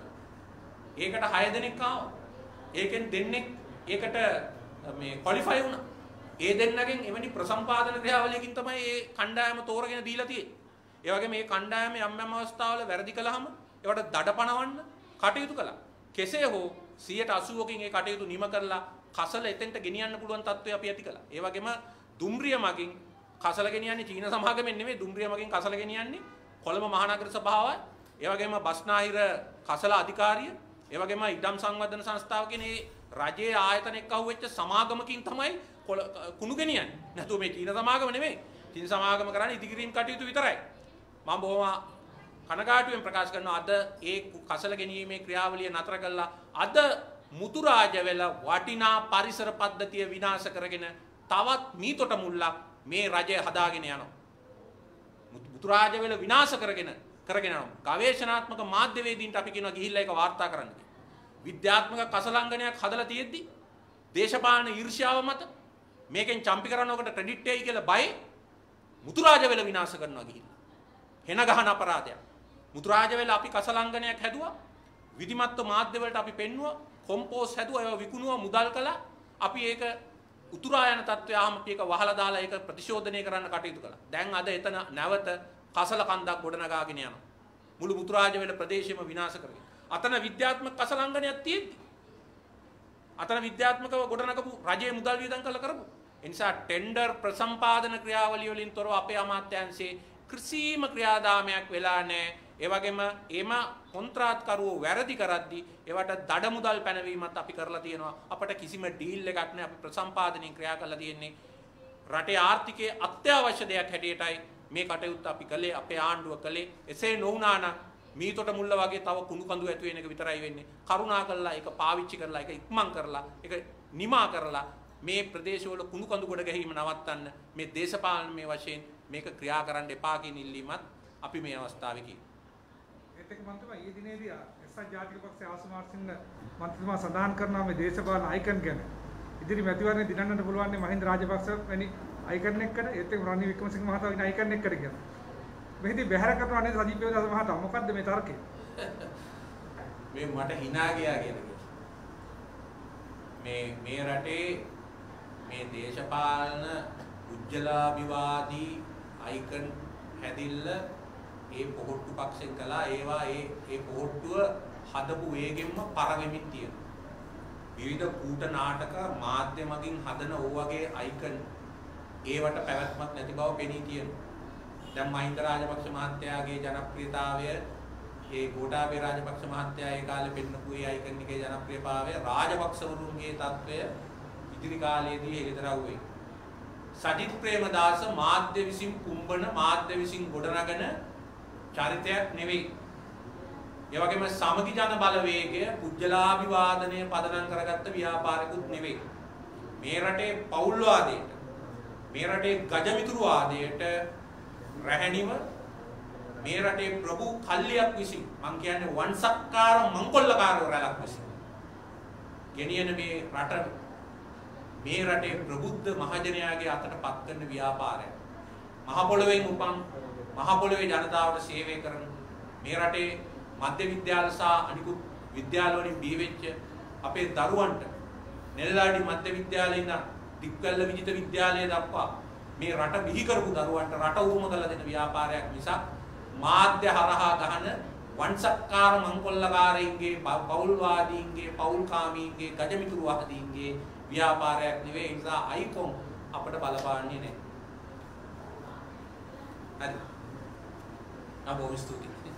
ඒකට හය දෙනෙක් ආවා. ඒකෙන් දෙන්නෙක් ඒකට මේ ක්වොලිෆයි වුණා. ඒ දෙන්නගෙන් එවැනි ප්‍රසම්පාදන ක්‍රියාවලියකින් තමයි මේ කණ්ඩායම තෝරගෙන දීලා තියෙන්නේ. ඒ වගේ මේ කණ්ඩායම යම් යම් අවස්ථාවල වැරදි කළාම ඒවට දඩපණවන්න කටයුතු කළා. කෙසේ හෝ සියයට අසූවකින් ඒ කටයුතු නිම කරලා කසල එතෙන්ට ගෙනියන්න පුළුවන් තත්ත්වය අපි ඇති කළා. ඒ වගේම දුම්රිය මගින් කසල ගෙනියන්නේ චීන සමාගමෙන් නෙමෙයි දුම්රිය මගින් කසල ගෙනියන්නේ කොළඹ මහනගර සභාවයි. ඒ වගේම බස්නාහිර කසල අධිකාරිය, ඒ වගේම ඉඩම් සංවර්ධන සංස්ථාව කියන මේ රජයේ ආයතන එක්ක අහුවෙච්ච සමාගමකින් තමයි කුණු ගෙනියන්නේ. නැතුව මේ චීන සමාගම නෙමෙයි. චීන සමාගම කරන්නේ ඉදිකිරීම් කටයුතු විතරයි. මම බොහොම කනගාටුවෙන් ප්‍රකාශ කරනවා අද ඒ කසල ගෙනීමේ ක්‍රියාවලිය නතර කළා. අද මුතුරාජ වෙල වටිනා පරිසර පද්ධතිය විනාශ කරගෙන තවත් මීතොට මුල්ලක් මේ රජය හදාගෙන යනවා. මුතුරාජ වෙල විනාශ කරගෙන කරගෙන යනවා. ගවේෂණාත්මක මාධ්‍යවේදීන්ට අපි කියනවා ගිහිල්ලා ඒක වාර්තා කරන්න කියලා. විද්‍යාත්මක කසලංගනයක් හදලා තියෙද්දි දේශපාලන ඊර්ෂ්‍යාව මත මේකෙන් චම්පි කරනකොට ක්‍රෙඩිට් එකයි කියලා බය මුතුරාජ වෙල විනාශ කරනවා ගිහිල්ලා. හෙන ගහන අපරාධයක්. මුතුරාජ වෙල අපි කසලංගනයක් හැදුවා. විධිමත්ව මාධ්‍ය වලට අපි පෙන්නුවා. කොම්පෝස් හැදුවා. ඒවා විකුණුවා මුදල් කළා. අපි ඒක උතුරා යන තත්ත්වය ආවම අපි ඒක වහලා දාලා ඒක ප්‍රතිශෝධනය කරන්න කටයුතු කළා. දැන් අද එතන නැවත කසල කන්දක් ගොඩනගාගෙන යනවා. මුළු මුතුරාජ වෙල ප්‍රදේශයම විනාශ කරගෙන. අතන විද්‍යාත්මක කසලංගනයක් තියෙද්දි අතන විද්‍යාත්මකව ගොඩනගපු රජයේ මුදල් වියදම් කළ කරපු. ඒ නිසා ටෙන්ඩර් ප්‍රසම්පාදන ක්‍රියාවලිය වලින් තොරව අපේ අමාත්‍යාංශයේ කිසිම ක්‍රියාදාමයක් වෙලා නැහැ. ඒ වගේම එම කොන්ත්‍රාත්කරුවෝ වැරදි කරද්දී ඒවට දඩ මුදල් පැනවීමත් අපි කරලා තියෙනවා. අපිට කිසිම ඩීල් එකක් නැහැ. අපි ප්‍රසම්පාදනයෙන් ක්‍රියා කරලා තියෙන්නේ. රටේ ආර්ථිකයේ අත්‍යවශ්‍ය දෙයක් හැටියටයි මේ කටයුත්ත අපි කළේ. අපේ ආණ්ඩුව කළේ. එසේ නොවුනා නම් මීතොට මුල්ල වගේ තව කුණු කඳු ඇති වෙන එක විතරයි වෙන්නේ. කරුණා කළා ඒක පාවිච්චි කරලා ඒක ඉක්මන් කරලා ඒක නිමා කරලා මේ ප්‍රදේශවල කුණු කඳු ගොඩ ගැනීම නවත්තන්න මේ දේශපාලනමය වශයෙන් මේක ක්‍රියා කරන්න එපා කියන ඉල්ලීමත් අපි මේ අවස්ථාවේ කියනවා. ඒත් එක්ක මන්තුමා ඊයේ දිනේදී එස් ආර් ජාතික පක්ෂයේ ආසුමාර්සිංහ මන්ත්‍රීතුමා සඳහන් කරනවා මේ දේශපාලන අයිකන් ගැන. ඉදිරි මැතිවරණය දිනන්නට පුළුවන් නේ මහින්ද රාජපක්ෂ වැනි අයිකන් එක්කද ඒත් එක්ක රනිල් වික්‍රමසිංහ මහතා වෙන අයිකන් එක්කද කියලා. මෙහිදී බැහැර කරනවා නේද සජීව ප්‍රේමදාස මහතා මොකද්ද මේ තර්කය? මේ මට hina ගියා කියන එක. මේ මේ රටේ මේ දේශපාලන උජ්ජලාභිවාදී අයිකන් හැදිල්ල ඒ පොහොට්ටු පක්ෂෙන් කළා. ඒවා ඒ ඒ පොහොට්ටුව හදපු වේගෙන්ම පරවෙමින් තියෙනවා. විවිධ කූට නාටක මාධ්‍ය මගින් හදන ඕවගේ අයිකන් ඒවට පැවැත්මක් නැති බව පෙනී තියෙනවා. දැන් මහින්ද රාජපක්ෂ මහත්තයාගේ ජනප්‍රියතාවය ඒ ගෝඨාභය රාජපක්ෂ මහත්තයා ඒ කාලේ පෙන්නපු ඒ අයිකන් එකේ ජනප්‍රියතාවය රාජපක්ෂවරුන්ගේ තත්වය ඉදිරි කාලයේදී හෙළිදරව් වෙයි. සජිත් ප්‍රේමදාස මාධ්‍ය විසින් කුම්බන මාධ්‍ය විසින් ගොඩනගන චරිතයක් නෙවෙයි. ඒ වගේම සමගි ජන බලවේගය පුජ්‍යලාභිවාදනය පදනම් කරගත්ත ව්‍යාපාරිකුත් නෙවෙයි. මේ රටේ පෞල්වාදයට මේ රටේ ගජමිතුරුවාදයට රැහැණිව මේ රටේ ප්‍රභු කල්ලියක් විසින් මං කියන්නේ වංශක්කාර මංකොල්ලකාරව රැලක් විසින් ගෙනියන මේ රට මේ රටේ ප්‍රබුද්ධ මහජනයාගේ අතට පත් කරන ව්‍යාපාරය මහ පොළොවෙන් උපන් මහ පොළොවේ ජනතාවට සේවය කරන මේ රටේ මධ්‍ය විද්‍යාල සහ අනිකුත් විද්‍යාල වලින් බිහි වෙච්ච අපේ දරුවන්ට නෙල්ලාඩි මධ්‍ය විද්‍යාලේ ඉඳන් දික්වැල්ල විජිත විද්‍යාලය දක්වා මේ රට බිහි කරපු දරුවන්ට රට උරුම කළ දෙන ව්‍යාපාරයක් මිසක් මාධ්‍ය හරහා ගහන වංශක්කාර මංකොල්ලකාරයින්ගේ පෞල්වාදීන්ගේ පෞල්කාමීන්ගේ ගජමිතුරුවාදීන්ගේ ව්‍යාපාරයක් නෙවෙයි. ඒ නිසා අයිකොන් අපිට බලපාන්නේ නැහැ. හරි. අපෝ ස්තුතියි.